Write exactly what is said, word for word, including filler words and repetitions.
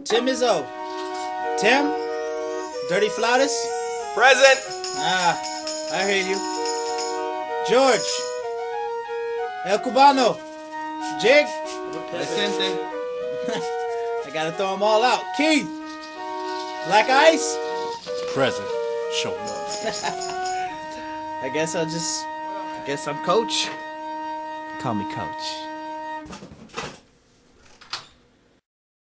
Tim Izo. Tim? Dirty Flautist? Present. Ah, I hear you. George. El Cubano. Jig? Presente. I gotta throw them all out. Kieth. Black Ice? Present. Show love. I guess I'll just... I guess I'm coach. Call me coach.